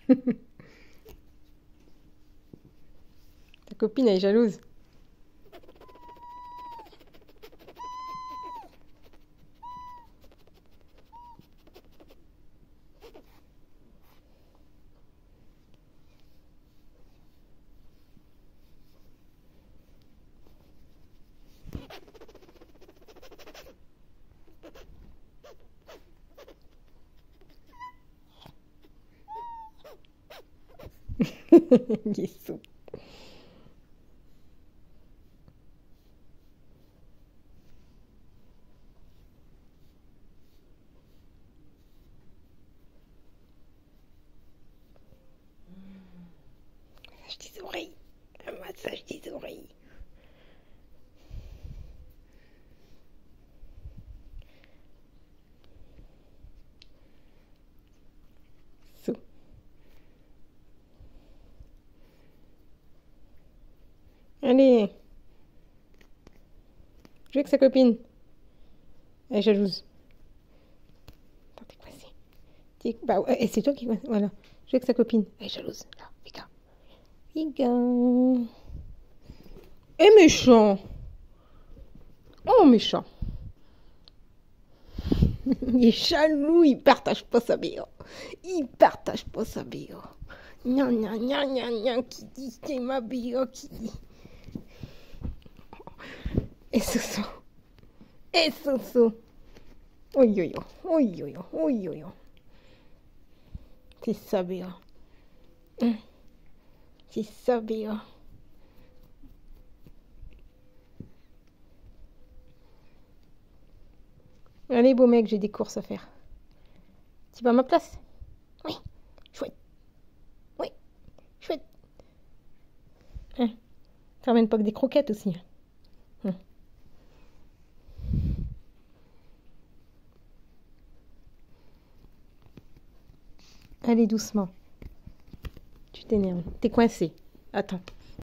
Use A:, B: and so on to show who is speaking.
A: Ta copine, elle est jalouse. Il est sous. Massage des oreilles. Un massage des oreilles. Sous. Allez. Joue avec sa copine. Elle est jalouse. Attends, t'es coincé. Bah ouais, et c'est toi qui... Voilà. Joue avec sa copine. Elle est jalouse. Là, regarde. Regarde. Et méchant. Oh, méchant. Il est jaloux, il partage pas sa bio. Il partage pas sa bio. Gna gna gna gna gna, qui dit c'est ma bio, qui dit. Et Soso. Et Soso. Oui, oui, oui, oui, oui, oui. C'est ça, bio. C'est ça, bio. Allez, beau mec, j'ai des courses à faire. Tu vas à ma place? Oui, chouette. Oui, chouette. Hein, ça ramène pas que des croquettes aussi. Hein. Allez, doucement. Tu t'énerves. T'es coincé. Attends.